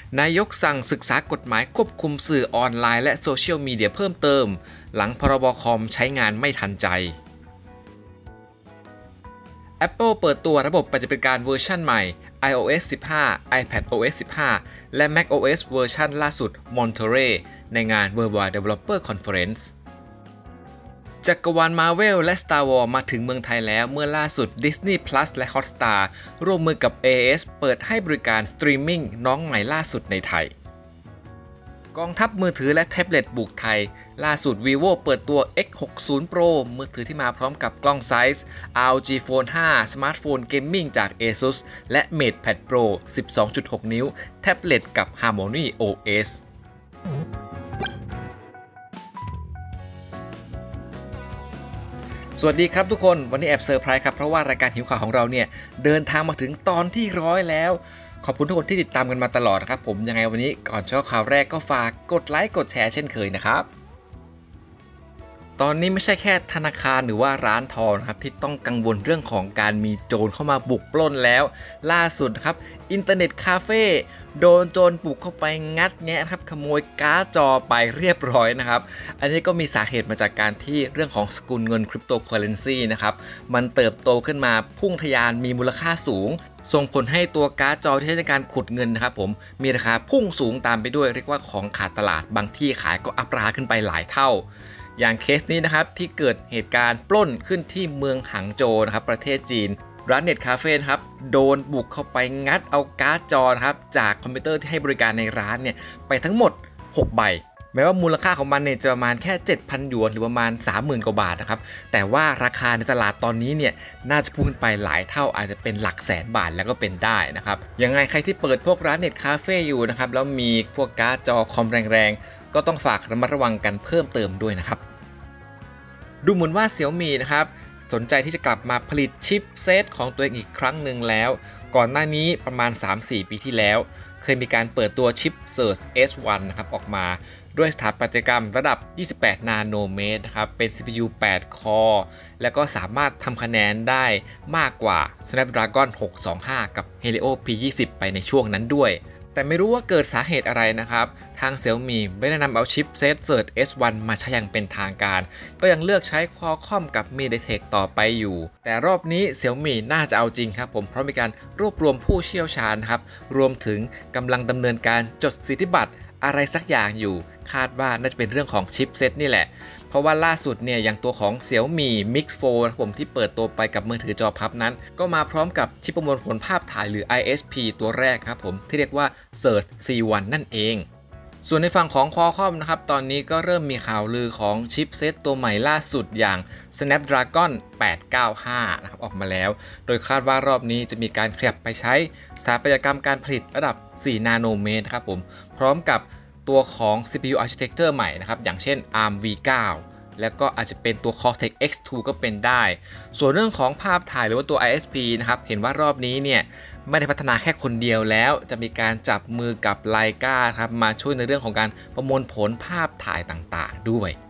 นายกสั่งศึกษากฎหมายควบคุมสื่อออนไลน์และโซเชียลมีเดียเพิ่มเติมหลังพรบคอมใช้งานไม่ทันใจ Apple เปิดตัวระบบปฏิบัติการเวอร์ชันใหม่ iOS 15 iPadOS 15 และ macOS เวอร์ชันล่าสุด Monterey ในงาน Worldwide Developer Conference จักรวาล Marvel และ Star Wars มาถึงเมืองไทยแล้วเมื่อล่าสุด Disney Plus และ Hotstar ร่วมมือกับ AIS เปิดให้บริการสตรีมมิ่งน้องใหม่ล่าสุดในไทยกองทัพมือถือและแท็บเล็ตบุกไทยล่าสุด Vivo เปิดตัว X60 Pro มือถือที่มาพร้อมกับกล้องไซส์ ROG Phone 5 สมาร์ทโฟนเกมมิ่งจาก ASUS และ MatePad Pro 12.6 นิ้วแท็บเล็ตกับ Harmony OSสวัสดีครับทุกคนวันนี้แอบเซอร์ไพรส์ครับเพราะว่ารายการหิวข่าวของเราเนี่ยเดินทางมาถึงตอนที่100แล้วขอบคุณทุกคนที่ติดตามกันมาตลอดนะครับผมยังไงวันนี้ก่อนเข้าข่าวแรกก็ฝากกดไลค์กดแชร์เช่นเคยนะครับตอนนี้ไม่ใช่แค่ธนาคารหรือว่าร้านทองนะครับที่ต้องกังวลเรื่องของการมีโจรเข้ามาบุกปล้นแล้วล่าสุดครับอินเทอร์เน็ตคาเฟ่โดนโจรบุกเข้าไปงัดแงะครับขโมยการ์ดจอไปเรียบร้อยนะครับอันนี้ก็มีสาเหตุมาจากการที่เรื่องของสกุลเงินคริปโตเคอเรนซีนะครับมันเติบโตขึ้นมาพุ่งทะยานมีมูลค่าสูงส่งผลให้ตัวการ์ดจอที่ใช้ในการขุดเงินนะครับผมมีราคาพุ่งสูงตามไปด้วยเรียกว่าของขาดตลาดบางที่ขายก็อัพราคาขึ้นไปหลายเท่าอย่างเคสนี้นะครับที่เกิดเหตุการณ์ปล้นขึ้นที่เมืองหังโจวนะครับประเทศจีนร้านเน็ตคาเฟ่ครับโดนบุกเข้าไปงัดเอาการ์ดจอนะครับจากคอมพิวเตอร์ที่ให้บริการในร้านเนี่ยไปทั้งหมด6ใบแม้ว่ามูลค่าของมันเนี่ยจะประมาณแค่ 7,000 หยวนหรือประมาณ 30,000 กว่าบาทนะครับแต่ว่าราคาในตลาดตอนนี้เนี่ยน่าจะพุ่งขึ้นไปหลายเท่าอาจจะเป็นหลักแสนบาทแล้วก็เป็นได้นะครับยังไงใครที่เปิดพวกร้านเน็ตคาเฟ่อยู่นะครับแล้วมีพวกการ์ดจอคอมแรงๆก็ต้องฝากระมัดระวังกันเพิ่มเติมด้วยนะครับดูเหมือนว่า Xiaomi นะครับสนใจที่จะกลับมาผลิตชิปเซตของตัวเองอีกครั้งหนึ่งแล้วก่อนหน้านี้ประมาณ 3-4 ปีที่แล้วเคยมีการเปิดตัวชิป Surge S1 นะครับออกมาด้วยสถาปัตยกรรมระดับ 28 นาโนเมตรนะครับเป็น CPU 8 คอร์แล้วก็สามารถทำคะแนนได้มากกว่า Snapdragon 625 กับ Helio P20 ไปในช่วงนั้นด้วยแต่ไม่รู้ว่าเกิดสาเหตุอะไรนะครับทาง Xiaomi ไม่ได้นำเอาชิปเซต Surge S1 มาใช้อย่างเป็นทางการก็ยังเลือกใช้ Qualcomm กับ MediaTek ต่อไปอยู่แต่รอบนี้ Xiaomi น่าจะเอาจริงครับผมเพราะมีการรวบรวมผู้เชี่ยวชาญครับรวมถึงกำลังดำเนินการจดสิทธิบัตรอะไรสักอย่างอยู่คาดว่าน่าจะเป็นเรื่องของชิปเซตนี่แหละเพราะว่าล่าสุดเนี่ยอย่างตัวของ Xiaomi Mix 4ผมที่เปิดตัวไปกับมือถือจอพับนั้นก็มาพร้อมกับชิปประมวลผลภาพถ่ายหรือ ISP ตัวแรกครับผมที่เรียกว่า Surge C1 นั่นเองส่วนในฝั่งของ Qualcomm นะครับตอนนี้ก็เริ่มมีข่าวลือของชิปเซตตัวใหม่ล่าสุดอย่าง Snapdragon 895 นะครับออกมาแล้วโดยคาดว่ารอบนี้จะมีการขยับไปใช้สถาปัตยกรรมการผลิตระดับ 4 นาโนเมตรครับผมพร้อมกับตัวของ CPU Architecture ใหม่นะครับอย่างเช่น ARM V9 แล้วก็อาจจะเป็นตัว Cortex X2 ก็เป็นได้ส่วนเรื่องของภาพถ่ายหรือว่าตัว ISP นะครับเห็นว่ารอบนี้เนี่ยไม่ได้พัฒนาแค่คนเดียวแล้วจะมีการจับมือกับ Leica ครับมาช่วยในเรื่องของการประมวลผลภาพถ่ายต่างๆด้วย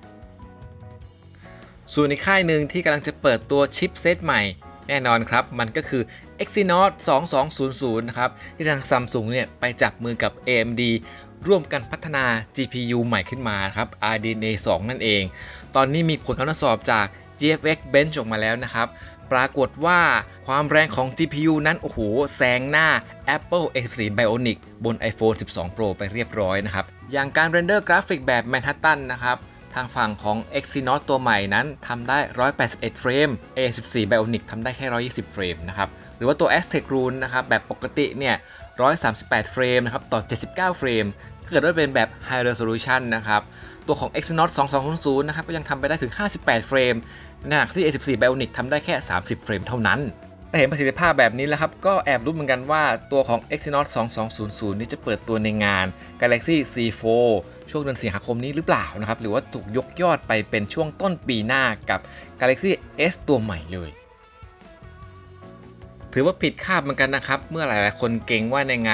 ส่วนในค่ายหนึ่งที่กำลังจะเปิดตัวชิปเซตใหม่แน่นอนครับมันก็คือ Exynos 2200 นะครับที่ทาง Samsung เนี่ยไปจับมือกับ AMD ร่วมกันพัฒนา GPU ใหม่ขึ้นมาครับ RDNA 2 นั่นเองตอนนี้มีผลการทดสอบจาก GFX Bench ออกมาแล้วนะครับปรากฏว่าความแรงของ GPU นั้นโอ้โหแซงหน้า Apple A14 Bionic บน iPhone 12 Pro ไปเรียบร้อยนะครับอย่างการเรนเดอร์กราฟิกแบบ Manhattan นะครับทางฝั่งของ Exynos ตัวใหม่นั้นทำได้ 181 เฟรม A14 Bionic ทำได้แค่ 120 เฟรมนะครับหรือว่าตัว Aztec Rune นะครับแบบปกติเนี่ย 138 เฟรมนะครับต่อ 79 เฟรมถ้าเกิดว่าเป็นแบบ High Resolution นะครับตัวของ Exynos 2200 นะครับก็ยังทำไปได้ถึง 58 เฟรมในขณะที่ A14 Bionic ทำได้แค่ 30 เฟรมเท่านั้นแต่เห็นประสิทธิภาพแบบนี้แล้วครับก็แอบรู้เหมือนกันว่าตัวของ Exynos 2200 นี่จะเปิดตัวในงาน Galaxy C4 ช่วงเดือนสิงหาคมนี้หรือเปล่านะครับหรือว่าถูกยกยอดไปเป็นช่วงต้นปีหน้ากับ Galaxy S ตัวใหม่เลยถือว่าผิดคาดเหมือนกันนะครับเมื่อหลายๆคนเกรงว่าในงาน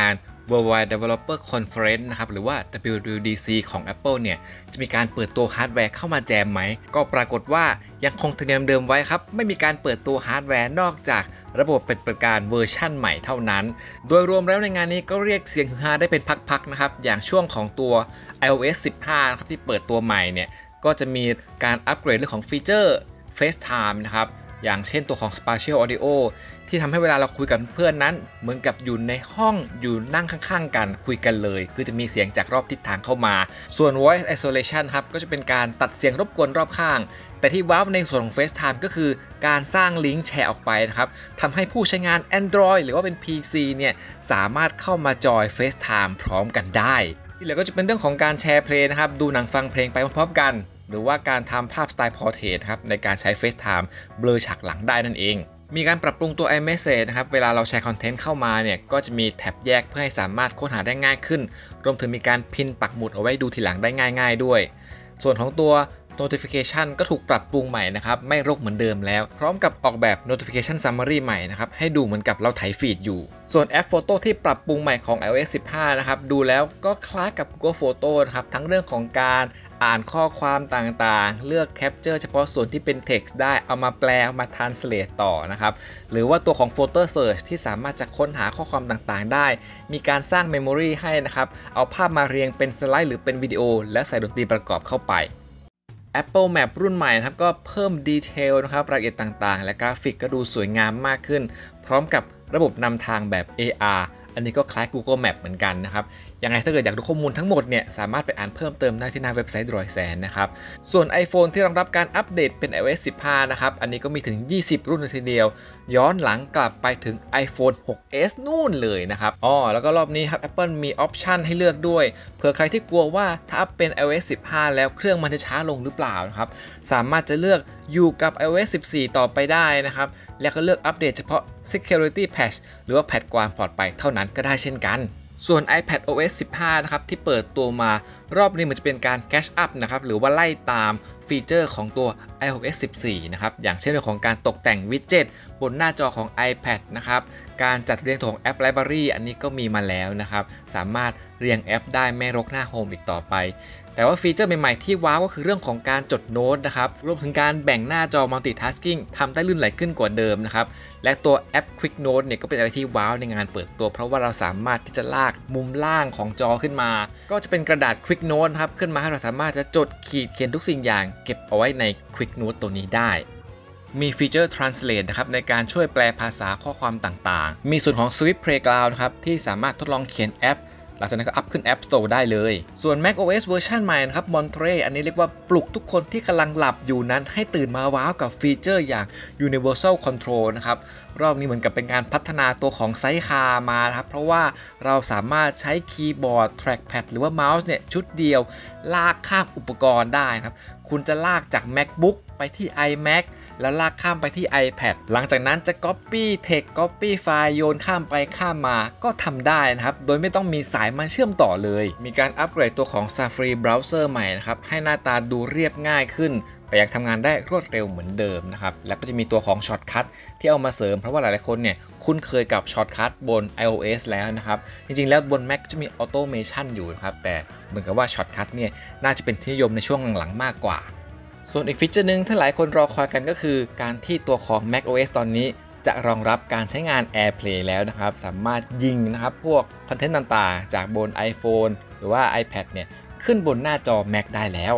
Worldwide Developer Conference นะครับหรือว่า WWDC ของ Apple เนี่ยจะมีการเปิดตัวฮาร์ดแวร์เข้ามาแจมไหมก็ปรากฏว่ายังคงธรรมเนียมเดิมไว้ครับไม่มีการเปิดตัวฮาร์ดแวร์นอกจากระบบปฏิบัติการเวอร์ชั่นใหม่เท่านั้นโดยรวมแล้วในงานนี้ก็เรียกเสียงฮือฮาได้เป็นพักๆนะครับอย่างช่วงของตัว iOS 15 นะครับที่เปิดตัวใหม่เนี่ยก็จะมีการอัปเกรดเรื่องของฟีเจอร์ FaceTime นะครับอย่างเช่นตัวของ Spatial Audio ที่ทำให้เวลาเราคุยกับเพื่อนนั้นเหมือนกับอยู่ในห้องอยู่นั่งข้างๆกันคุยกันเลยคือจะมีเสียงจากรอบทิศทางเข้ามาส่วน Voice Isolation ครับก็จะเป็นการตัดเสียงรบกวนรอบข้างแต่ที่ว้าวในส่วนของ FaceTime ก็คือการสร้างลิงก์แชร์ออกไปนะครับทำให้ผู้ใช้งาน Android หรือว่าเป็น PC เนี่ยสามารถเข้ามาจอย FaceTime พร้อมกันได้ที่เหลือก็จะเป็นเรื่องของการแชร์เพลงนะครับดูหนังฟังเพลงไปพร้อมๆกันหรือว่าการทำภาพสไตล์ Portrait ครับในการใช้ FaceTime เบลอฉากหลังได้นั่นเองมีการปรับปรุงตัว iMessage นะครับเวลาเราแชร์คอนเทนต์เข้ามาเนี่ยก็จะมีแท็บแยกเพื่อให้สามารถค้นหาได้ง่ายขึ้นรวมถึงมีการพินปักหมุดเอาไว้ดูทีหลังได้ง่ายๆด้วยส่วนของตัว Notification ก็ถูกปรับปรุงใหม่นะครับไม่รกเหมือนเดิมแล้วพร้อมกับออกแบบ Notification Summary ใหม่นะครับให้ดูเหมือนกับเราไถฟีดอยู่ส่วนแอป Photo ที่ปรับปรุงใหม่ของ iOS 15 นะครับดูแล้วก็คล้ายกับ Google Photo นะครับทั้งเรื่องของการอ่านข้อความต่างๆเลือก Capture เฉพาะส่วนที่เป็น Text ได้เอามาแปลเอามา Translate ต่อนะครับหรือว่าตัวของ Photo Search ที่สามารถจะค้นหาข้อความต่างๆได้มีการสร้าง Memory ให้นะครับเอาภาพมาเรียงเป็นสไลด์หรือเป็นวิดีโอและใส่ดนตรีประกอบเข้าไปApple Map รุ่นใหม่นะครับก็เพิ่มดีเทลนะครับรายละเอียดต่างๆและกราฟิกก็ดูสวยงามมากขึ้นพร้อมกับระบบนำทางแบบ AR อันนี้ก็คล้าย Google Map เหมือนกันนะครับยังไงถ้าเกิดอยากดูข้อมูลทั้งหมดเนี่ยสามารถไปอ่านเพิ่มเติมได้ที่หน้าเว็บไซต์ Droidzen นะครับส่วน iPhone ที่รองรับการอัปเดตเป็น iOS 15 นะครับอันนี้ก็มีถึง20รุ่นเลยทีเดียวย้อนหลังกลับไปถึง iPhone 6s นู่นเลยนะครับแล้วก็รอบนี้ครับ Apple มีออปชันให้เลือกด้วยเผื่อใครที่กลัวว่าถ้าอัปเป็น iOS 15 แล้วเครื่องมันจะช้าลงหรือเปล่านะครับสามารถจะเลือกอยู่กับ iOS 14 ต่อไปได้นะครับแล้วก็เลือกอัปเดตเฉพาะ Security Patch หรือว่าแพทความปลอดภัยเท่านั้นก็ได้เช่นกันส่วน iPadOS 15 นะครับที่เปิดตัวมารอบนี้มันจะเป็นการ catch up นะครับหรือว่าไล่ตามฟีเจอร์ของตัว iOS 14 นะครับอย่างเช่นเรื่องของการตกแต่งวิดเจ็ตบนหน้าจอของ iPad นะครับการจัดเรียงตัวของแอป Library อันนี้ก็มีมาแล้วนะครับสามารถเรียงแอปได้ไม่รกหน้าโฮมอีกต่อไปแต่ว่าฟีเจอร์ใหม่ๆที่ว้าวก็คือเรื่องของการจดโน้ตนะครับรวมถึงการแบ่งหน้าจอ Multitasking ทำได้ลื่นไหลขึ้นกว่าเดิมนะครับและตัวแอป Quick Note เนี่ยก็เป็นอะไรที่ว้าวในงานเปิดตัวเพราะว่าเราสามารถที่จะลากมุมล่างของจอขึ้นมาก็จะเป็นกระดาษ Quick Note ครับขึ้นมาให้เราสามารถจะจดขีดเขียนทุกสิ่งอย่างเก็บเอาไว้ใน Quick Note ตัวนี้ได้มีฟีเจอร์ Translate นะครับในการช่วยแปลภาษาข้อความต่างๆมีส่วนของ Swift Playground นะครับที่สามารถทดลองเขียนแอปหลังจากนั้นก็อัพขึ้น App Store ได้เลยส่วน macOS เวอร์ชันใหม่นะครับ Monterey อันนี้เรียกว่าปลุกทุกคนที่กำลังหลับอยู่นั้นให้ตื่นมาว้าวกับฟีเจอร์อย่าง Universal Control นะครับรอบนี้เหมือนกับเป็นการพัฒนาตัวของไซคามาครับเพราะว่าเราสามารถใช้คีย์บอร์ด trackpad หรือว่าเมาส์เนี่ยชุดเดียวลากข้ามอุปกรณ์ได้ครับคุณจะลากจาก MacBook ไปที่ iMac แล้วลากข้ามไปที่ iPad หลังจากนั้นจะ Copy Text Copy ไฟล์โยนข้ามไปข้ามมาก็ทำได้นะครับโดยไม่ต้องมีสายมาเชื่อมต่อเลยมีการอัปเกรดตัวของ Safari Browser ใหม่นะครับให้หน้าตาดูเรียบง่ายขึ้นแต่ยังทำงานได้รวดเร็วเหมือนเดิมนะครับแล้วก็จะมีตัวของ Shortcut ที่เอามาเสริมเพราะว่าหลายๆคนเนี่ยคุ้นเคยกับ Shortcut บน iOS แล้วนะครับจริงๆแล้วบน Mac จะมี Automation อยู่นะครับแต่เหมือนกับว่า Shortcut เนี่ยน่าจะเป็นที่นิยมในช่วงหลังๆมากกว่าส่วนอีกฟีเจอร์หนึ่งที่หลายคนรอคอยกันก็คือการที่ตัวของ macOS ตอนนี้จะรองรับการใช้งาน AirPlay แล้วนะครับสามารถยิงนะครับพวกคอนเทนต์ต่างๆจากบน iPhone หรือว่า iPad เนี่ยขึ้นบนหน้าจอ Mac ได้แล้ว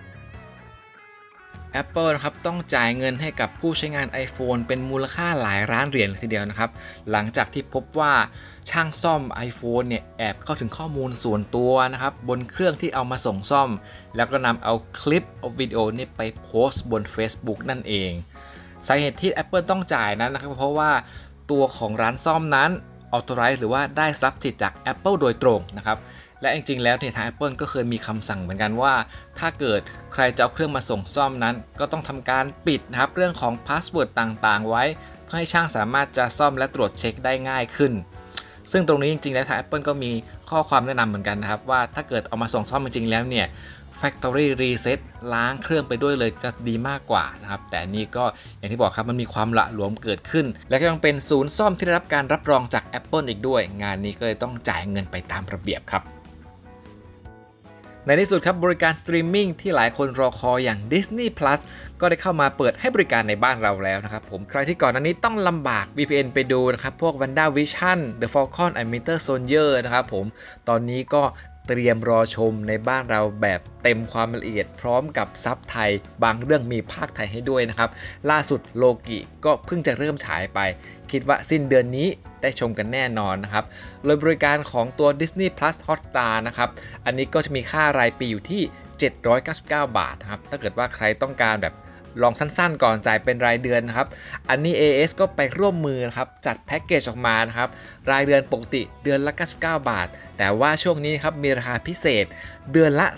Apple นะครับต้องจ่ายเงินให้กับผู้ใช้งาน iPhone เป็นมูลค่าหลายล้านเหรียญเลยทีเดียวนะครับหลังจากที่พบว่าช่างซ่อม iPhone เนี่ยแอบเข้าถึงข้อมูลส่วนตัวนะครับบนเครื่องที่เอามาส่งซ่อมแล้วก็นำเอาคลิปเอาวิดีโอนี้ไปโพสต์บน Facebook นั่นเองสาเหตุที่ Apple ต้องจ่ายนั้นนะครับเพราะว่าตัวของร้านซ่อมนั้น authorize หรือว่าได้รับสิทธิ์จาก Apple โดยตรงนะครับและจริงๆแล้วทาง Apple ก็เคยมีคำสั่งเหมือนกันว่าถ้าเกิดใครจะเอาเครื่องมาส่งซ่อมนั้นก็ต้องทำการปิดนะครับเรื่องของพาสเวิร์ดต่างๆไว้เพื่อให้ช่างสามารถจะซ่อมและตรวจเช็คได้ง่ายขึ้นซึ่งตรงนี้จริงๆแล้วทาง Apple ก็มีข้อความแนะนำเหมือนกันนะครับว่าถ้าเกิดเอามาส่งซ่อมจริงๆแล้วเนี่ย Factory Reset ล้างเครื่องไปด้วยเลยจะดีมากกว่านะครับแต่นี่ก็อย่างที่บอกครับมันมีความละหลวมเกิดขึ้นและก็ยังเป็นศูนย์ซ่อมที่ได้รับการรับรองจาก Apple อีกด้วยงานนี้ก็เลยต้องจ่ายเงินไปตามระเบียบครับในที่สุดครับบริการสตรีมมิ่งที่หลายคนรอคอยอย่าง Disney Plus ก็ได้เข้ามาเปิดให้บริการในบ้านเราแล้วนะครับผมใครที่ก่อนหน้านี้ต้องลำบาก VPN ไปดูนะครับพวก WandaVision The Falcon and Winter Soldier นะครับผมตอนนี้ก็เตรียมรอชมในบ้านเราแบบเต็มความละเอียดพร้อมกับซับไทยบางเรื่องมีภาคไทยให้ด้วยนะครับล่าสุดโลกิก็เพิ่งจะเริ่มฉายไปคิดว่าสิ้นเดือนนี้ได้ชมกันแน่นอนนะครับโดยบริการของตัว Disney Plus Hotstar นะครับอันนี้ก็จะมีค่ารายปีอยู่ที่799 บาทนะครับถ้าเกิดว่าใครต้องการแบบลองสั้นๆก่อนจ่ายเป็นรายเดือนนะครับอันนี้ AS ก็ไปร่วมมือนะครับจัดแพ็กเกจออกมานะครับรายเดือนปกติเดือนละ99 บาทแต่ว่าช่วงนี้ครับมีราคาพิเศษเดือนละ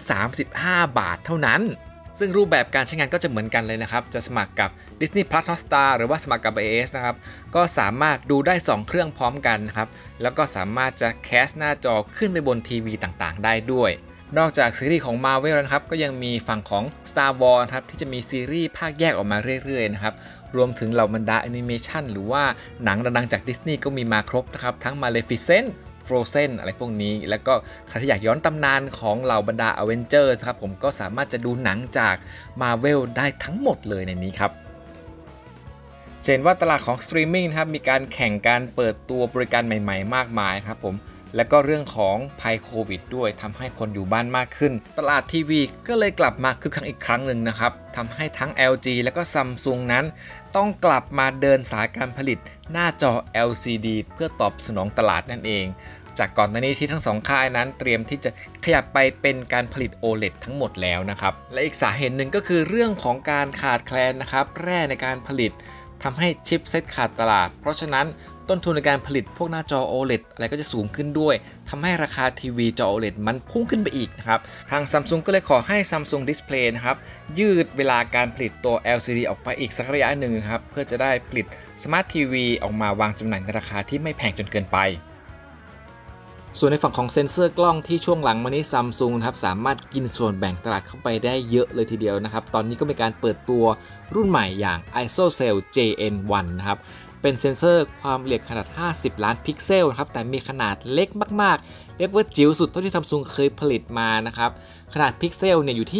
35 บาทเท่านั้นซึ่งรูปแบบการใช้งานก็จะเหมือนกันเลยนะครับจะสมัครกับ Disney Plus Hotstar หรือว่าสมัครกับ AS นะครับก็สามารถดูได้2เครื่องพร้อมกันนะครับแล้วก็สามารถจะแคสหน้าจอขึ้นไปบนทีวีต่างๆได้ด้วยนอกจากซีรีส์ของ Marvel นะครับก็ยังมีฝั่งของ Star Wars ครับที่จะมีซีรีส์ภาคแยกออกมาเรื่อยๆนะครับรวมถึงเหล่าบรรดาแอนิเมชันหรือว่าหนังดังๆจากดิสนีย์ก็มีมาครบนะครับทั้ง Maleficent Frozen อะไรพวกนี้แล้วก็ใครที่อยากย้อนตำนานของเหล่าบรรดา Avengers ครับผมก็สามารถจะดูหนังจาก Marvel ได้ทั้งหมดเลยในนี้ครับเช่นว่าตลาดของสตรีมมิ่งนะครับมีการแข่งการเปิดตัวบริการใหม่ๆมากมายครับผมและก็เรื่องของภัยโควิดด้วยทำให้คนอยู่บ้านมากขึ้นตลาดทีวีก็เลยกลับมาคึกคักอีกครั้งหนึ่งนะครับทำให้ทั้ง LG และก็ Samsung นั้นต้องกลับมาเดินสายการผลิตหน้าจอ LCD เพื่อตอบสนองตลาดนั่นเองจากก่อนหน้านี้ที่ทั้งสองค่ายนั้นเตรียมที่จะขยับไปเป็นการผลิต OLED ทั้งหมดแล้วนะครับและอีกสาเหตุหนึ่งก็คือเรื่องของการขาดแคลนนะครับแร่ในการผลิตทำให้ชิปเซ็ตขาดตลาดเพราะฉะนั้นต้นทุนในการผลิตพวกหน้าจอ OLED อะไรก็จะสูงขึ้นด้วยทำให้ราคาทีวีจอ OLED มันพุ่งขึ้นไปอีกนะครับทาง Samsung ก็เลยขอให้ Samsung Display นะครับยืดเวลาการผลิตตัว LCD ออกไปอีกสักระยะหนึ่งครับเพื่อจะได้ผลิต Smart TV ออกมาวางจำหน่ายในราคาที่ไม่แพงจนเกินไปส่วนในฝั่งของเซ็นเซอร์กล้องที่ช่วงหลังมานี้ Samsung นะครับสามารถกินส่วนแบ่งตลาดเข้าไปได้เยอะเลยทีเดียวนะครับตอนนี้ก็มีการเปิดตัวรุ่นใหม่อย่าง ISOCELL JN1 นะครับเป็นเซ็นเซอร์ความละเอียดขนาด50 ล้านพิกเซลนะครับแต่มีขนาดเล็กมากๆเรียกว่าจิ๋วสุดเท่าที่ Samsung เคยผลิตมานะครับขนาดพิกเซลเนี่ยอยู่ที่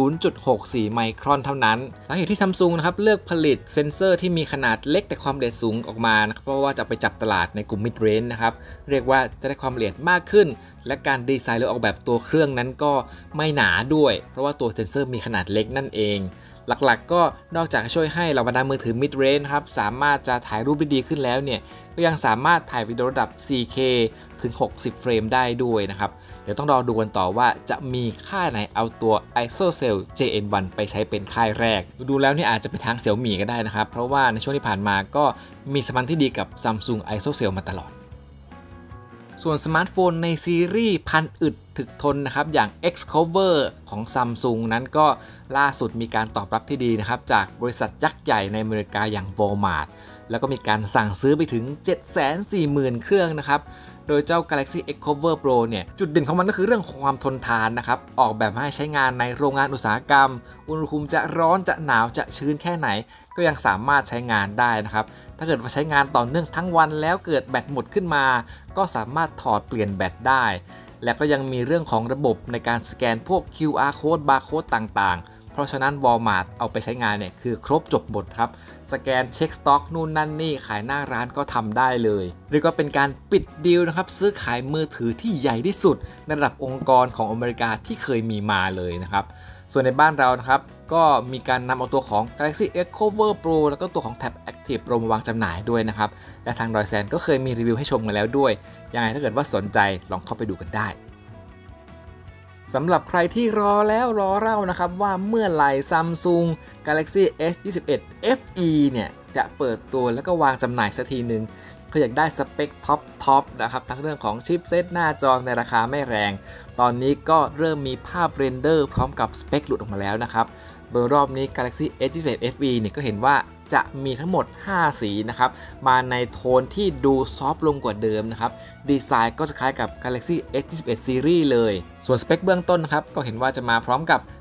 0.64 ไมครอนเท่านั้นสาเหตุที่ Samsung นะครับเลือกผลิตเซ็นเซอร์ที่มีขนาดเล็กแต่ความละเอียดสูงออกมานะครับเพราะว่าจะไปจับตลาดในกลุ่ม Mid Range นะครับเรียกว่าจะได้ความละเอียดมากขึ้นและการดีไซน์หรือออกแบบตัวเครื่องนั้นก็ไม่หนาด้วยเพราะว่าตัวเซ็นเซอร์มีขนาดเล็กนั่นเองหลักๆก็นอกจากช่วยให้เหล่าบรรดามือถือ Mid Range ครับสามารถจะถ่ายรูปได้ดีขึ้นแล้วเนี่ยก็ยังสามารถถ่ายวิดีโอระดับ 4K ถึง 60 เฟรมได้ด้วยนะครับเดี๋ยวต้องรอดูกันต่อว่าจะมีค่ายไหนเอาตัว ISOCELL JN1 ไปใช้เป็นค่ายแรกดูแล้วนี่อาจจะไปทาง Xiaomi ก็ได้นะครับเพราะว่าในช่วงที่ผ่านมาก็มีสัมพันธ์ที่ดีกับ Samsung ISOCELL มาตลอดส่วนสมาร์ทโฟนในซีรีส์พันอึดถึกทนนะครับอย่าง Xcover ของ Samsung นั้นก็ล่าสุดมีการตอบรับที่ดีนะครับจากบริษัทยักษ์ใหญ่ในอเมริกาอย่าง Walmart แล้วก็มีการสั่งซื้อไปถึง 740,000 เครื่องนะครับโดยเจ้า Galaxy Xcover Pro เนี่ยจุดเด่นของมันก็คือเรื่องความทนทานนะครับออกแบบให้ใช้งานในโรงงานอุตสาหกรรมอุณหภูมิจะร้อนจะหนาวจะชื้นแค่ไหนก็ยังสามารถใช้งานได้นะครับถ้าเกิดว่าใช้งานต่อเนื่องทั้งวันแล้วเกิดแบตหมดขึ้นมาก็สามารถถอดเปลี่ยนแบตได้และก็ยังมีเรื่องของระบบในการสแกนพวก QR code barcode ต่างๆเพราะฉะนั้น Walmart เอาไปใช้งานเนี่ยคือครบจบหมดครับสแกนเช็คสต็อกนู่นนั่นนี่ขายหน้าร้านก็ทำได้เลยหรือก็เป็นการปิดดีลนะครับซื้อขายมือถือที่ใหญ่ที่สุดในระดับองค์กรของอเมริกาที่เคยมีมาเลยนะครับส่วนในบ้านเรานะครับก็มีการนำเอาตัวของ Galaxy Xcover Pro แล้วก็ตัวของ Tab Active Pro มาวางจำหน่ายด้วยนะครับและทางดอยแซนก็เคยมีรีวิวให้ชมกันแล้วด้วยยังไงถ้าเกิดว่าสนใจลองเข้าไปดูกันได้สำหรับใครที่รอแล้วรอเล่านะครับว่าเมื่อไหร่ Samsung Galaxy S21 FE เนี่ยจะเปิดตัวแล้วก็วางจำหน่ายสักทีหนึ่งคืออยากได้สเปคท็อปนะครับทั้งเรื่องของชิปเซตหน้าจอในราคาไม่แรงตอนนี้ก็เริ่มมีภาพเรนเดอร์พร้อมกับสเปคหลุดออกมาแล้วนะครับโดยรอบนี้ Galaxy S21 FE เนี่ยก็เห็นว่าจะมีทั้งหมด5สีนะครับมาในโทนที่ดูซอฟต์ลงกว่าเดิมนะครับดีไซน์ก็จะคล้ายกับ Galaxy S21 Series เลยส่วนสเปคเบื้องต้นนะครับก็เห็นว่าจะมาพร้อมกับ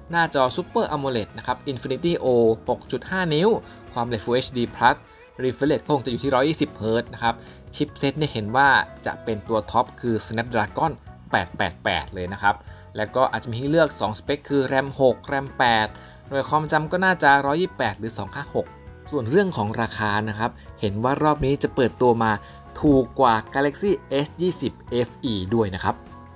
หน้าจอ Super AMOLED นะครับ Infinity O 6.5 นิ้วความเร็ว Full HD Plus Refresh Rate คงจะอยู่ที่ 120 Hz นะครับชิปเซตเนี่ยเห็นว่าจะเป็นตัวท็อปคือ Snapdragon 888 เลยนะครับแล้วก็อาจจะมีให้เลือก 2 สเปคคือ RAM 6 RAM 8 หน่วยความจำก็น่าจะ 128 หรือ 256 ส่วนเรื่องของราคานะครับเห็นว่ารอบนี้จะเปิดตัวมาถูกกว่า Galaxy S20 FE ด้วยนะครับ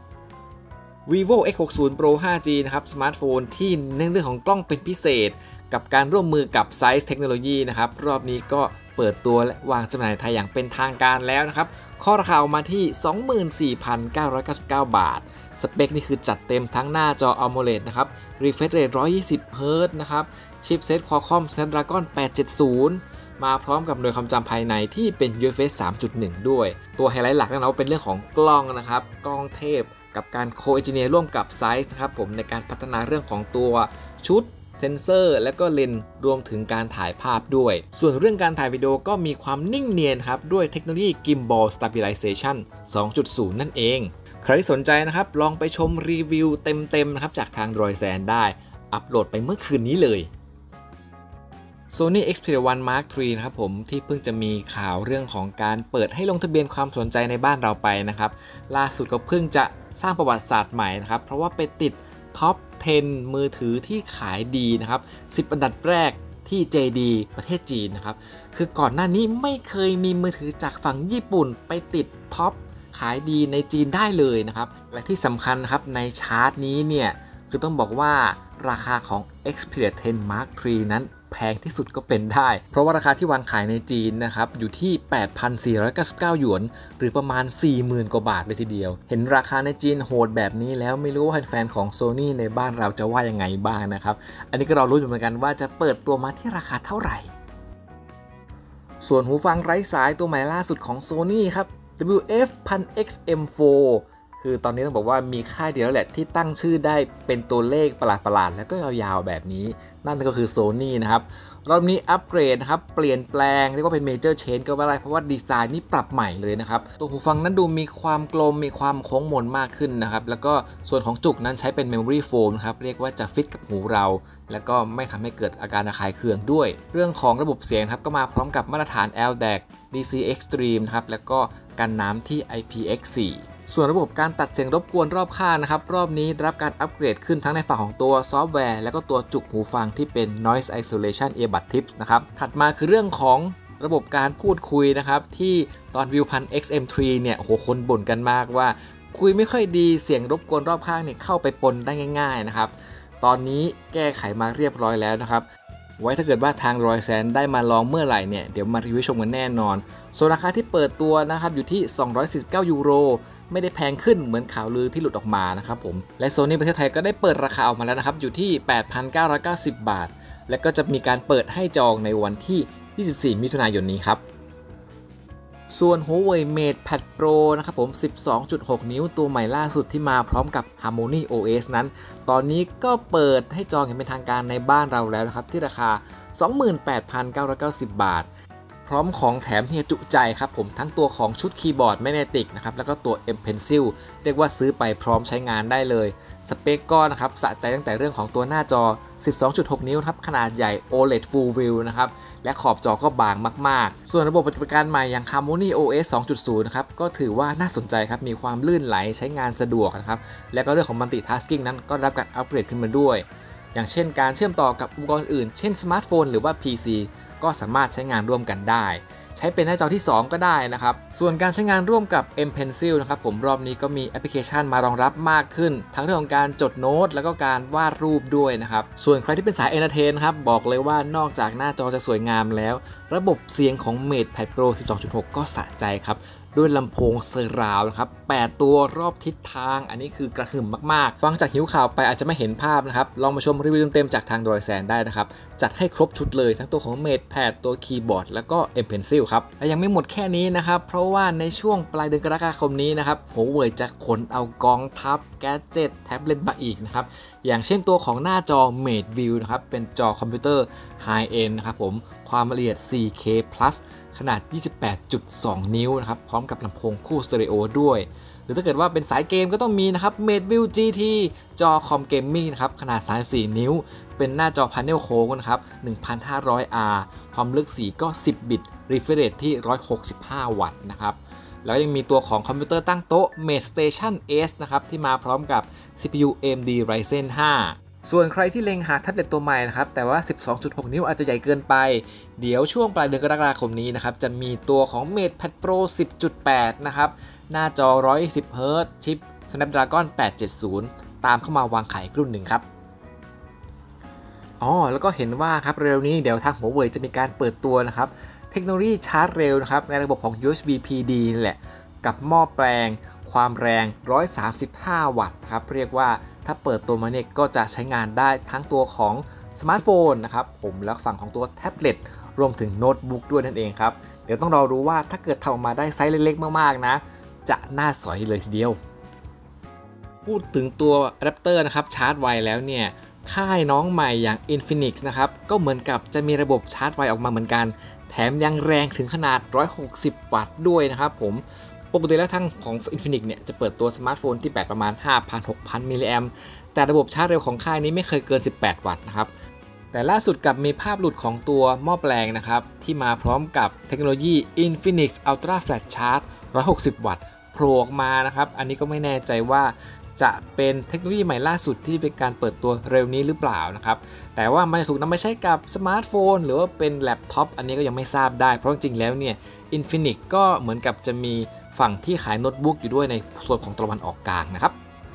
Vivo X60 Pro 5G นะครับสมาร์ทโฟนที่เน้นเรื่องของกล้องเป็นพิเศษกับการร่วมมือกับ Zeiss Technology นะครับรอบนี้ก็เปิดตัวและวางจำหน่ายในไทยอย่างเป็นทางการแล้วนะครับข้อราคาออกมาที่ 24,999 บาทสเปคนี่คือจัดเต็มทั้งหน้าจอ AMOLED นะครับ Refresh Rate 120 Hz นะครับชิปเซ็ต Qualcomm Snapdragon 870มาพร้อมกับหน่วยความจำภายในที่เป็น UFS 3.1 ด้วยตัวไฮไลท์หลักแน่นอนเป็นเรื่องของกล้องนะครับกล้องเทพกับการโคเอนจิเนียร์ร่วมกับ Zeiss นะครับผมในการพัฒนาเรื่องของตัวชุดเซนเซอร์และก็เลนส์รวมถึงการถ่ายภาพด้วยส่วนเรื่องการถ่ายวิดีโอก็มีความนิ่งเนียนครับด้วยเทคโนโลยี Gimbal Stabilization 2.0 นั่นเองใครที่สนใจนะครับลองไปชมรีวิวเต็มๆนะครับจากทาง Droidzen ได้อัปโหลดไปเมื่อคืนนี้เลย Sony Xperia 1 Mark III นะครับผมที่เพิ่งจะมีข่าวเรื่องของการเปิดให้ลงทะเบียนความสนใจในบ้านเราไปนะครับล่าสุดก็เพิ่งจะสร้างประวัติศาสตร์ใหม่นะครับเพราะว่าไปติดท็อป 10 มือถือที่ขายดีนะครับ10 อันดับแรกที่ JD ประเทศจีนนะครับคือก่อนหน้านี้ไม่เคยมีมือถือจากฝั่งญี่ปุ่นไปติดท็อปขายดีในจีนได้เลยนะครับและที่สำคัญครับในชาร์ตนี้เนี่ยคือต้องบอกว่าราคาของ Xperia 10 Mark III นั้นแพงที่สุดก็เป็นได้เพราะว่าราคาที่วางขายในจีนนะครับอยู่ที่ 8,499 หยวนหรือประมาณ 40,000 กว่าบาทเลยทีเดียวเห็นราคาในจีนโหดแบบนี้แล้วไม่รู้ว่าแฟนๆของ Sony ในบ้านเราจะว่ายังไงบ้างนะครับอันนี้ก็รอรุ้นอยู่เหมือนกันว่าจะเปิดตัวมาที่ราคาเท่าไหร่ส่วนหูฟังไร้สายตัวใหม่ล่าสุดของ Sony ครับ WF-1000XM4 คือตอนนี้ต้องบอกว่ามีค่ายเดียวแล้วแหละที่ตั้งชื่อได้เป็นตัวเลขประหลาดๆแล้วก็ยาวๆแบบนี้นั่นก็คือ Sony นะครับรอบนี้อัปเกรดนะครับเปลี่ยนแปลงเรียกว่าเป็น Major Change ก็ว่าได้เพราะว่าดีไซน์นี่ปรับใหม่เลยนะครับตัวหูฟังนั้นดูมีความกลมมีความโค้งมนมากขึ้นนะครับแล้วก็ส่วนของจุกนั้นใช้เป็น Memory Foam นะครับเรียกว่าจะฟิตกับหูเราแล้วก็ไม่ทำให้เกิดอาการระคายเคืองด้วยเรื่องของระบบเสียงครับก็มาพร้อมกับมาตรฐาน LDAC DC Extreme นะครับแล้วก็กันน้ำที่ IPX4ส่วนระบบการตัดเสียงรบกวนรอบข้างนะครับรอบนี้ได้รับการอัปเกรดขึ้นทั้งในฝั่งของตัวซอฟต์แวร์และก็ตัวจุกหูฟังที่เป็น Noise Isolation Earbud Tips นะครับถัดมาคือเรื่องของระบบการพูดคุยนะครับที่ตอน Viewpan XM3 เนี่ยโอ้โหคนบ่นกันมากว่าคุยไม่ค่อยดีเสียงรบกวนรอบข้างเนี่ยเข้าไปปนได้ง่ายๆนะครับตอนนี้แก้ไขมาเรียบร้อยแล้วนะครับไว้ถ้าเกิดว่าทาง Droidzen ได้มาลองเมื่อไหร่เนี่ยเดี๋ยวมารีวิวชมกันแน่นอนส่วนราคาที่เปิดตัวนะครับอยู่ที่249 ยูโรไม่ได้แพงขึ้นเหมือนข่าวลือที่หลุดออกมานะครับผมและ Sony ประเทศไทยก็ได้เปิดราคาออกมาแล้วนะครับอยู่ที่ 8,990 บาทและก็จะมีการเปิดให้จองในวันที่ 24 มิถุนายนนี้ครับส่วน Huawei MatePad Pro นะครับผม 12.6 นิ้วตัวใหม่ล่าสุดที่มาพร้อมกับ Harmony OS นั้นตอนนี้ก็เปิดให้จองอย่างเป็นทางการในบ้านเราแล้วนะครับที่ราคา 28,990 บาทพร้อมของแถมเฮียจุใจครับผมทั้งตัวของชุดคีย์บอร์ดแมกเนติกนะครับแล้วก็ตัว M Pencil เรียกว่าซื้อไปพร้อมใช้งานได้เลยสเปคก็นะครับสะใจตั้งแต่เรื่องของตัวหน้าจอ 12.6 นิ้วครับขนาดใหญ่ OLED Full View นะครับและขอบจอก็บางมากๆส่วนระบบปฏิบัติการใหม่อย่าง Harmony OS 2.0 นะครับก็ถือว่าน่าสนใจครับมีความลื่นไหลใช้งานสะดวกนะครับและก็เรื่องของ Multitasking นั้นก็รับการอัปเกรดขึ้นมาด้วยอย่างเช่นการเชื่อมต่อกับอุปกรณ์อื่นเช่นสมาร์ทโฟนหรือว่า PC ก็สามารถใช้งานร่วมกันได้ใช้เป็นหน้าจอที่ 2 ก็ได้นะครับส่วนการใช้งานร่วมกับ M Pencil นะครับผมรอบนี้ก็มีแอปพลิเคชันมารองรับมากขึ้นทั้งเรื่องของการจดโน้ตแล้วก็การวาดรูปด้วยนะครับส่วนใครที่เป็นสาย Entertain ครับบอกเลยว่านอกจากหน้าจอจะสวยงามแล้วระบบเสียงของ MatePad Pro 12.6 ก็สะใจครับด้วยลำโพงเซอร์ราวด์นะครับ8ตัวรอบทิศทางอันนี้คือกระหึ่มมากๆฟังจากหิวข่าวไปอาจจะไม่เห็นภาพนะครับลองมาชมรีวิวเต็มๆจากทาง Droidzen ได้นะครับจัดให้ครบชุดเลยทั้งตัวของ MatePad ตัวคีย์บอร์ดแล้วก็ M Pencil ครับและยังไม่หมดแค่นี้นะครับเพราะว่าในช่วงปลายเดือนกรกฎาคมนี้นะครับ Huawei จะขนเอากองทัพแกดเจ็ตแท็บเล็ตมาอีกนะครับอย่างเช่นตัวของหน้าจอ Mate View นะครับเป็นจอคอมพิวเตอร์ High End นะครับผมความละเอียด 4K Plus ขนาด 28.2 นิ้วนะครับพร้อมกับลำโพงคู่สเตอริโอด้วยรือถ้าเกิดว่าเป็นสายเกมก็ต้องมีนะครับ MateBuild GT จอคอมเกมมิ่งนะครับขนาด34นิ้วเป็นหน้าจอพาเนลโค้งนะครับ 1500R ความลึกสีก็10 บิต Refresh Rate ที่165 วัตต์นะครับแล้วยังมีตัวของคอมพิวเตอร์ตั้งโต๊ะ MateStation S นะครับที่มาพร้อมกับ CPU AMD Ryzen 5 ส่วนใครที่เล็งหาแท็บเล็ตตัวใหม่นะครับแต่ว่า 12.6 นิ้วอาจจะใหญ่เกินไปเดี๋ยวช่วงปลายเดือนกรกฎาคมนี้นะครับจะมีตัวของ MatePad Pro 10.8 นะครับหน้าจอ 120Hz ชิป Snapdragon 870 ตามเข้ามาวางขายอีกรุ่นหนึ่งครับแล้วก็เห็นว่าครับเร็วนี้เดี๋ยวทาง Huawei จะมีการเปิดตัวนะครับเทคโนโลยีชาร์จเร็วนะครับในระบบของ USB PD นี่แหละกับหม้อแปลงความแรง135 วัตต์ครับเรียกว่าถ้าเปิดตัวมาเนี่ยก็จะใช้งานได้ทั้งตัวของสมาร์ทโฟนนะครับผมแล้วฝั่งของตัวแท็บเล็ตรวมถึงโน้ตบุ๊กด้วยนั่นเองครับเดี๋ยวต้องรอรู้ว่าถ้าเกิดทำออกมาได้ไซส์เล็กๆมากๆนะจะน่าสอยเลยทีเดียวพูดถึงตัวอะแดปเตอร์นะครับชาร์จไวแล้วเนี่ยค่ายน้องใหม่อย่าง Infinix นะครับก็เหมือนกับจะมีระบบชาร์จไวออกมาเหมือนกันแถมยังแรงถึงขนาด160 วัตต์ด้วยนะครับผมปกติแล้วทั้งของ Infinix เนี่ยจะเปิดตัวสมาร์ทโฟนที่แบตประมาณ 5,000-6,000 มิลลิแอมป์แต่ระบบชาร์จเร็วของค่ายนี้ไม่เคยเกิน18 วัตต์นะครับแต่ล่าสุดกับมีภาพหลุดของตัวหม้อแปลงนะครับที่มาพร้อมกับเทคโนโลยี Infinix Ultra Flash Charge 160 วัตต์โผล่ออกมานะครับอันนี้ก็ไม่แน่ใจว่าจะเป็นเทคโนโลยีใหม่ล่าสุดที่เป็นการเปิดตัวเร็วนี้หรือเปล่านะครับแต่ว่ามันถูกนำมาใช้กับสมาร์ทโฟนหรือว่าเป็นแล็ปท็อปอันนี้ก็ยังไม่ทราบได้เพราะจริงๆแล้วเนี่ย Infinix ก็เหมือนกับจะมีฝั่งที่ขายโน้ตบุ๊กอยู่ด้วยในส่วนของตะวันออกกลางนะครับ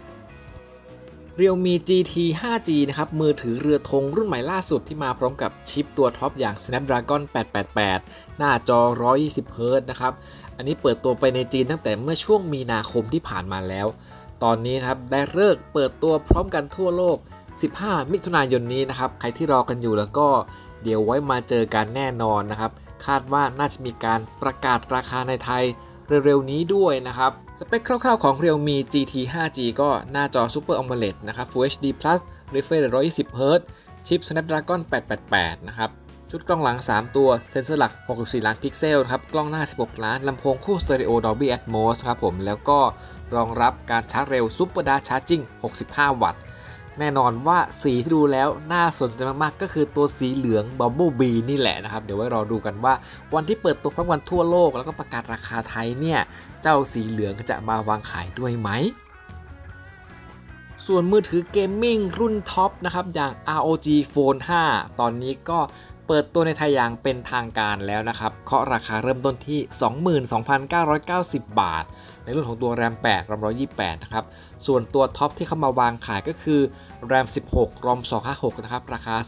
Realme GT 5G นะครับมือถือเรือธงรุ่นใหม่ล่าสุดที่มาพร้อมกับชิปตัวท็อปอย่าง Snapdragon 888 หน้าจอ 120Hz นะครับอันนี้เปิดตัวไปในจีนตั้งแต่เมื่อช่วงมีนาคมที่ผ่านมาแล้วตอนนี้ครับได้ฤกษ์เปิดตัวพร้อมกันทั่วโลก 15 มิถุนายนนี้นะครับใครที่รอกันอยู่แล้วก็เดี๋ยวไว้มาเจอกันแน่นอนนะครับคาดว่าน่าจะมีการประกาศราคาในไทยเร็วๆนี้ด้วยนะครับสเปคคร่าวๆของ Realme GT 5G ก็หน้าจอ Super AMOLED นะครับ Full HD Plus Refresh Rate 120Hz ชิป Snapdragon 888 นะครับชุดกล้องหลัง3ตัวเซ็นเซอร์หลัก64ล้านพิกเซลครับกล้องหน้า16ล้านลำโพงคู่สเตอริโอ Dolby Atmos ครับผมแล้วก็รองรับการชาร์จเร็ว Super Fast Charging 65 วัตต์แน่นอนว่าสีที่ดูแล้วน่าสนใจมากๆก็คือตัวสีเหลือง Bumble Bee นี่แหละนะครับเดี๋ยวไว้รอดูกันว่าวันที่เปิดตัวพร้อมกันทั่วโลกแล้วก็ประกาศราคาไทยเนี่ยเจ้าสีเหลืองจะมาวางขายด้วยไหมส่วนมือถือเกมมิ่งรุ่นท็อปนะครับอย่าง ROG Phone 5 ตอนนี้ก็เปิดตัวในไทยอย่างเป็นทางการแล้วนะครับเคาะราคาเริ่มต้นที่ 22,990 บาทในรุ่นของตัว RAM 8 RAM 128 นะครับส่วนตัวท็อปที่เข้ามาวางขายก็คือ RAM 16 ROM 256 นะครับราคา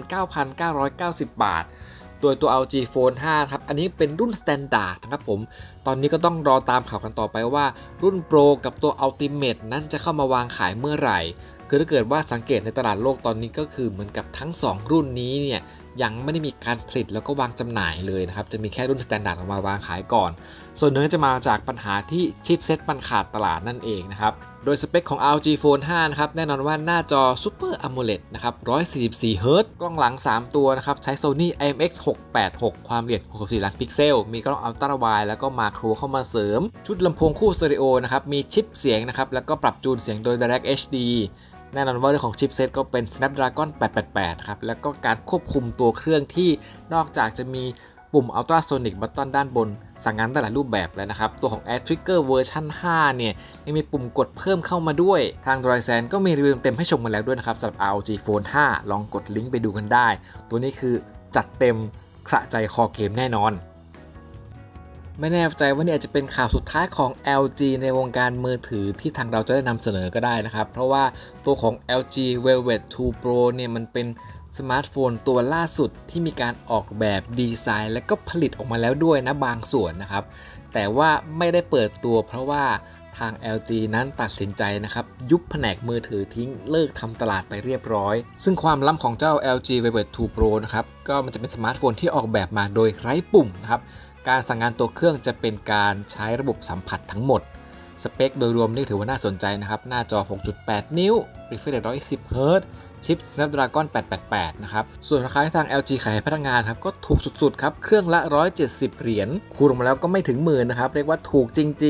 29,990 บาทโดยตัว LG Phone 5 ครับอันนี้เป็นรุ่น Standard นะครับผมตอนนี้ก็ต้องรอตามข่าวกันต่อไปว่ารุ่น Pro กับตัว Ultimate นั้นจะเข้ามาวางขายเมื่อไหร่คือถ้าเกิดว่าสังเกตในตลาดโลกตอนนี้ก็คือเหมือนกับทั้ง2รุ่นนี้เนี่ยยังไม่ได้มีการผลิตแล้วก็วางจำหน่ายเลยนะครับจะมีแค่รุ่น Standard ออกมาวางขายก่อนส่วนหนึ่งจะมาจากปัญหาที่ชิปเซ็ตมันขาดตลาดนั่นเองนะครับโดยสเปคของ LG Phone 5 นะครับแน่นอนว่าหน้าจอ Super AMOLED นะครับ 144Hz กล้องหลัง3ตัวนะครับใช้ Sony IMX686 ความละเอียด64ล้านพิกเซลมีกล้องอัลตร้าไวด์แล้วก็มาโครเข้ามาเสริมชุดลำโพงคู่สเตอริโอนะครับมีชิปเสียงนะครับแล้วก็ปรับจูนเสียงโดย Direct HDแน่นอนว่าเรื่องของชิปเซตก็เป็น Snapdragon 888 ครับแล้วก็การควบคุมตัวเครื่องที่นอกจากจะมีปุ่ม Ultrasonic Button ด้านบนสั่งงานได้หลายรูปแบบแล้วนะครับตัวของ Air Trigger เวอร์ชัน5 เนี่ยยังมีปุ่มกดเพิ่มเข้ามาด้วยทาง Dryzen ก็มีรีวิวเต็มให้ชมมาแล้วด้วยนะครับสำหรับ ROG Phone 5 ลองกดลิงก์ไปดูกันได้ตัวนี้คือจัดเต็มสะใจคอเกมแน่นอนไม่แน่ใจว่านี่อาจจะเป็นข่าวสุดท้ายของ LG ในวงการมือถือที่ทางเราจะได้นำเสนอก็ได้นะครับเพราะว่าตัวของ LG Velvet 2 Pro เนี่ยมันเป็นสมาร์ทโฟนตัวล่าสุดที่มีการออกแบบดีไซน์และก็ผลิตออกมาแล้วด้วยนะบางส่วนนะครับแต่ว่าไม่ได้เปิดตัวเพราะว่าทาง LG นั้นตัดสินใจนะครับยุบแผนกมือถือทิ้งเลิกทำตลาดไปเรียบร้อยซึ่งความล้ำของเจ้า LG Velvet 2 Pro นะครับก็มันจะเป็นสมาร์ทโฟนที่ออกแบบมาโดยไร้ปุ่มนะครับการสั่งงานตัวเครื่องจะเป็นการใช้ระบบสัมผัสทั้งหมดสเปคโดยรวมนี่ถือว่าน่าสนใจนะครับหน้าจอ 6.8 นิ้ว Refresh Rate 110Hz ชิป Snapdragon 888 นะครับส่วนราคาที่ทาง LG ขายให้พนักงานครับก็ถูกสุดๆครับเครื่องละ170 เหรียญคูณออกมาแล้วก็ไม่ถึงหมื่นนะครับเรียกว่าถูกจริงๆ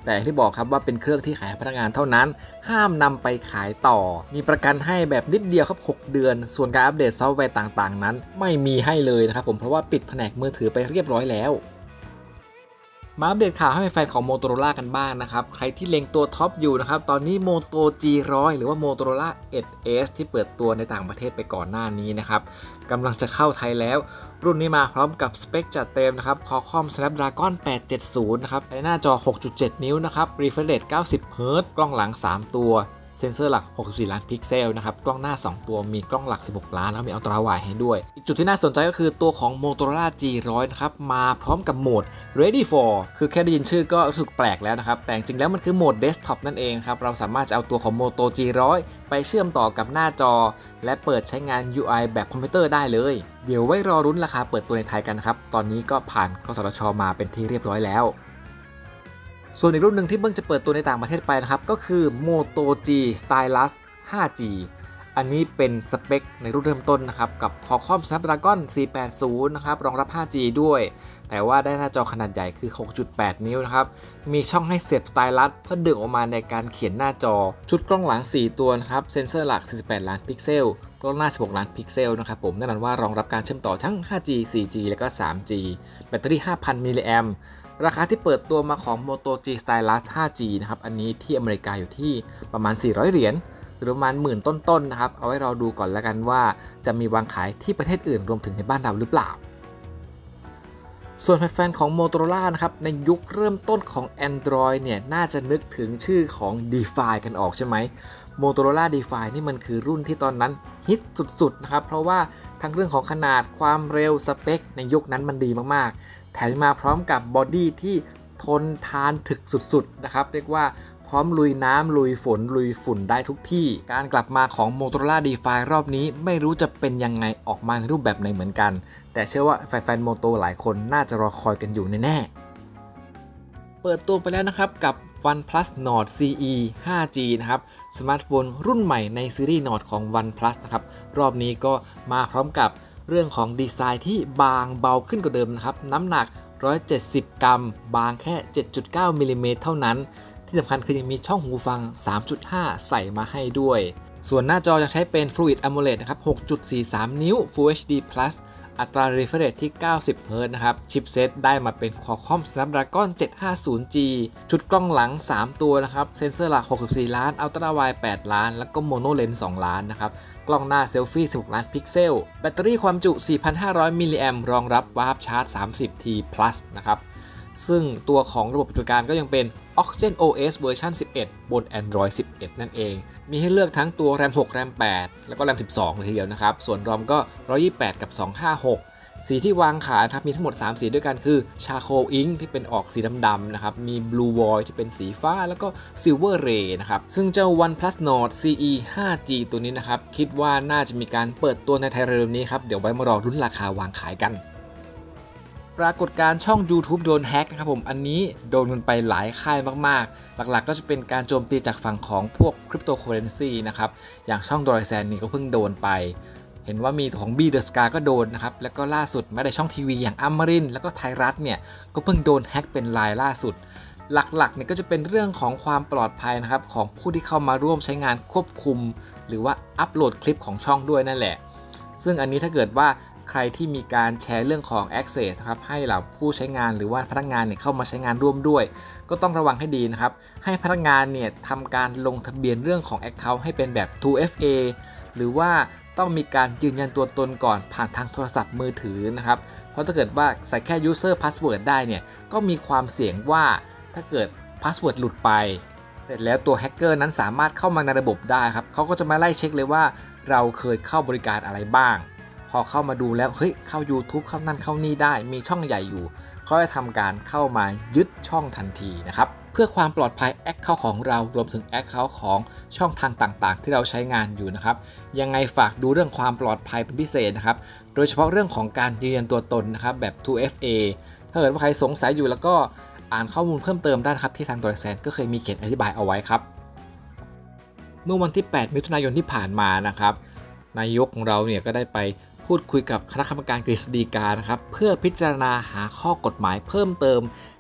แต่ที่บอกครับว่าเป็นเครื่องที่ขายพนักงานเท่านั้นห้ามนำไปขายต่อมีประกันให้แบบนิดเดียวครับ6 เดือนส่วนการอัปเดตซอฟต์แวร์ต่างๆนั้นไม่มีให้เลยนะครับผมเพราะว่าปิดแผนกมือถือไปเรียบร้อยแล้วมาอัปเดตข่าวให้แฟนของ Motorola กันบ้างนะครับใครที่เล็งตัวท็อปอยู่นะครับตอนนี้ Moto G100 หรือว่า Motorola Edge ที่เปิดตัวในต่างประเทศไปก่อนหน้านี้นะครับกำลังจะเข้าไทยแล้วรุ่นนี้มาพร้อมกับสเปคจัดเต็มนะครับ Qualcomm Snapdragon 870นะครับในหน้าจอ 6.7 นิ้วนะครับ Refresh Rate 90 Hz กล้องหลัง 3 ตัวเซนเซอร์หลัก64ล้านพิกเซลนะครับกล้องหน้า2ตัวมีกล้องหลัก16ล้านแล้วมีอัลตราไวด์ให้ด้วยอีกจุดที่น่าสนใจก็คือตัวของ Motorola G100 นะครับมาพร้อมกับโหมด Ready for คือแค่ได้ยินชื่อก็รู้สึกแปลกแล้วนะครับแต่จริงๆแล้วมันคือโหมด Desktop นั่นเองครับเราสามารถจะเอาตัวของ Moto G100 ไปเชื่อมต่อกับหน้าจอและเปิดใช้งาน UI แบบคอมพิวเตอร์ได้เลยเดี๋ยวไว้รอรุ้นราคาเปิดตัวในไทยกันครับตอนนี้ก็ผ่านกสทช.มาเป็นที่เรียบร้อยแล้วส่วนอีกรุ่นหนึ่งที่เพิ่งจะเปิดตัวในต่างประเทศไปนะครับก็คือ Moto G Stylus 5G อันนี้เป็นสเปคในรุ่นเริ่มต้นนะครับกับ Qualcomm Snapdragon 480 นะครับรองรับ 5G ด้วยแต่ว่าได้หน้าจอขนาดใหญ่คือ 6.8 นิ้วนะครับมีช่องให้เสียบสไตลัสเพื่อดึงออกมาในการเขียนหน้าจอชุดกล้องหลัง 4 ตัวนะครับเซนเซอร์หลัก 48 ล้านพิกเซลกล้องหน้า 16 ล้านพิกเซลนะครับผมแน่นอนว่ารองรับการเชื่อมต่อทั้ง 5G 4G และก็ 3G แบตเตอรี่ 5,000 มิลลิแอมป์ราคาที่เปิดตัวมาของ Moto G Stylus 5G นะครับอันนี้ที่อเมริกาอยู่ที่ประมาณ400 เหรียญหรือประมาณหมื่นต้นๆนะครับเอาไว้เราดูก่อนแล้วกันว่าจะมีวางขายที่ประเทศอื่นรวมถึงในบ้านเราหรือเปล่าส่วนแฟนๆของ Motorola นะครับในยุคเริ่มต้นของ Android เนี่ยน่าจะนึกถึงชื่อของ DeFi กันออกใช่ไหม Motorola DeFi นี่มันคือรุ่นที่ตอนนั้นฮิตสุดๆนะครับเพราะว่าทั้งเรื่องของขนาดความเร็วสเปคในยุคนั้นมันดีมากๆแถมมาพร้อมกับบอดี้ที่ทนทานถึกสุดๆนะครับเรียกว่าพร้อมลุยน้ำลุยฝนลุยฝุ่นได้ทุกที่การกลับมาของ Motorola DeFi รอบนี้ไม่รู้จะเป็นยังไงออกมาในรูปแบบไหนเหมือนกันแต่เชื่อว่าแฟนๆโมโตหลายคนน่าจะรอคอยกันอยู่แน่ๆเปิดตัวไปแล้วนะครับกับ OnePlus Nord CE 5G นะครับสมาร์ทโฟนรุ่นใหม่ในซีรีส์ Nord ของ OnePlus นะครับรอบนี้ก็มาพร้อมกับเรื่องของดีไซน์ที่บางเบาขึ้นกว่าเดิมนะครับน้ำหนัก170 กรัมบางแค่ 7.9 มิลลิเมตรเท่านั้นที่สำคัญคือยังมีช่องหูฟัง 3.5 ใส่มาให้ด้วยส่วนหน้าจอยังใช้เป็น Fluid AMOLED นะครับ 6.43 นิ้ว Full HD Plus อัตรา refresh rate ที่ 90 Hz นะครับชิปเซตได้มาเป็น Qualcomm Snapdragon 750G ชุดกล้องหลัง 3 ตัวนะครับเซนเซอร์หลัก 64 ล้าน อัลตร้าไวด์ 8 ล้าน แล้วก็โมโนเลนส์ 2 ล้านนะครับกล้องหน้าเซลฟี่ 16 ล้านพิกเซลแบตเตอรี่ความจุ 4,500 มิลลิแอมป์รองรับวาร์ปชาร์จ 30T Plus นะครับซึ่งตัวของระบบปฏิบัติการก็ยังเป็น Oxygen OS เวอร์ชัน 11 บน Android 11 นั่นเองมีให้เลือกทั้งตัว RAM 6 RAM 8 แล้วก็ RAM 12 เลยทีเดียวนะครับส่วน ROM ก็ 128 กับ 256 สีที่วางขายครับมีทั้งหมด 3 สีด้วยกันคือ Charcoal Ink ที่เป็นออกสีดำๆนะครับมี Blue Void ที่เป็นสีฟ้าแล้วก็ Silver Ray นะครับซึ่งเจ้า OnePlus Nord CE 5G ตัวนี้นะครับคิดว่าน่าจะมีการเปิดตัวในไทยเร็วๆนี้ครับเดี๋ยวไว้มารอรุ้นราคาวางขายกันปรากฏการณ์ช่อง YouTube โดนแฮ็กนะครับผมอันนี้โดนกันไปหลายค่ายมากๆหลักๆก็จะเป็นการโจมตีจากฝั่งของพวกคริปโตเคอเรนซีนะครับอย่างช่องดอยแซนนี่ก็เพิ่งโดนไปเห็นว่ามีของ B The Scar ก็โดนนะครับแล้วก็ล่าสุดแม้แต่ช่องทีวีอย่างอมรินทร์แล้วก็ไทยรัฐเนี่ยก็เพิ่งโดนแฮ็กเป็นรายล่าสุดหลักๆเนี่ยก็จะเป็นเรื่องของความปลอดภัยนะครับของผู้ที่เข้ามาร่วมใช้งานควบคุมหรือว่าอัปโหลดคลิปของช่องด้วยนั่นแหละซึ่งอันนี้ถ้าเกิดว่าใครที่มีการแชร์เรื่องของ Access นะครับให้เหล่าผู้ใช้งานหรือว่าพนักงานเนี่ยเข้ามาใช้งานร่วมด้วยก็ต้องระวังให้ดีนะครับให้พนักงานเนี่ยทำการลงทะเบียนเรื่องของ Account ให้เป็นแบบ 2FA หรือว่าต้องมีการยืนยันตัวตนก่อนผ่านทางโทรศัพท์มือถือนะครับเพราะถ้าเกิดว่าใส่แค่ User Password ได้เนี่ยก็มีความเสี่ยงว่าถ้าเกิด Password หลุดไปเสร็จแล้วตัวแฮกเกอร์นั้นสามารถเข้ามาในระบบได้ครับเขาก็จะมาไล่เช็คเลยว่าเราเคยเข้าบริการอะไรบ้างพอเข้ามาดูแล้วเฮ้ยเข้า YouTube เข้านั่นเข้านี่ได้มีช่องใหญ่อยู่เขาจะทำการเข้ามายึดช่องทันทีนะครับเพื่อความปลอดภัยแอคเคาท์ของเรารวมถึงแอคเคาท์ของช่องทางต่างๆที่เราใช้งานอยู่นะครับยังไงฝากดูเรื่องความปลอดภัยเป็นพิเศษนะครับโดยเฉพาะเรื่องของการยืนยันตัวตนนะครับแบบ 2FA ถ้าเกิดว่าใครสงสัยอยู่แล้วก็อ่านข้อมูลเพิ่มเติมได้ครับที่ทางดอยแซนก็เคยมีเขียนอธิบายเอาไว้ครับเมื่อวันที่ 8 มิถุนายนที่ผ่านมานะครับนายกของเราเนี่ยก็ได้ไปพูดคุยกับคณะกรรมการกฤษฎีกานะครับเพื่อพิจารณาหาข้อกฎหมายเพิ่มเติม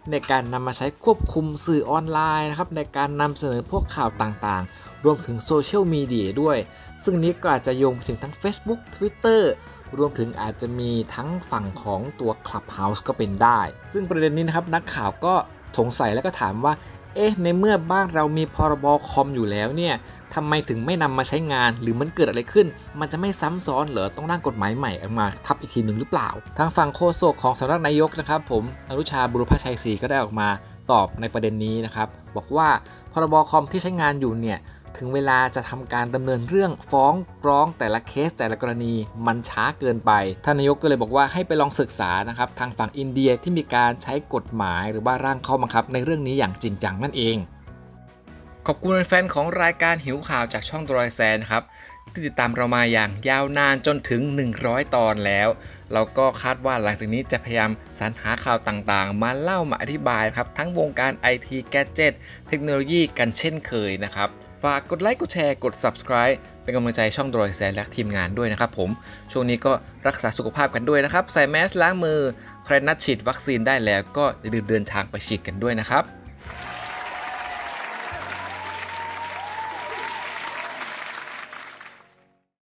ในการนำมาใช้ควบคุมสื่อออนไลน์นะครับในการนำเสนอพวกข่าวต่างๆรวมถึงโซเชียลมีเดียด้วยซึ่งนี้ก็อาจจะโยงไปถึงทั้ง Facebook Twitter รวมถึงอาจจะมีทั้งฝั่งของตัว Clubhouse ก็เป็นได้ซึ่งประเด็นนี้นะครับนักข่าวก็สงสัยแล้วก็ถามว่าในเมื่อบ้านเรามีพรบคอมอยู่แล้วเนี่ยทำไมถึงไม่นำมาใช้งานหรือมันเกิดอะไรขึ้นมันจะไม่ซ้ำซ้อนเหรอต้องร่างกฎหมายใหม่ออกมาทับอีกทีหนึ่งหรือเปล่าทางฝั่งโฆษกของสำนักนายกนะครับผมอนุชาบุรพชัยศรีก็ได้ออกมาตอบในประเด็นนี้นะครับบอกว่าพรบคอมที่ใช้งานอยู่เนี่ยถึงเวลาจะทำการดำเนินเรื่องฟ้องร้องแต่ละเคสแต่ละกรณีมันช้าเกินไปท่านนายกก็เลยบอกว่าให้ไปลองศึกษานะครับทางฝั่งอินเดียที่มีการใช้กฎหมายหรือว่าร่างข้อบังคับในเรื่องนี้อย่างจริงจังนั่นเองขอบคุณแฟนของรายการหิวข่าวจากช่องดรอยแซนครับที่ติดตามเรามาอย่างยาวนานจนถึง100ตอนแล้วเราก็คาดว่าหลังจากนี้จะพยายามสรรหาข่าวต่างๆมาเล่ามาอธิบายครับทั้งวงการ IT แกดเจ็ตเทคโนโลยีกันเช่นเคยนะครับฝากกดไลค์กดแชร์กด Subscribe เป็นกำลังใจช่องดรอยแซนและทีมงานด้วยนะครับผมช่วงนี้ก็รักษาสุขภาพกันด้วยนะครับใส่แมสล้างมือใครนัดฉีดวัคซีนได้แล้วก็อย่าลืมเดินทางไปฉีดกันด้วยนะครับ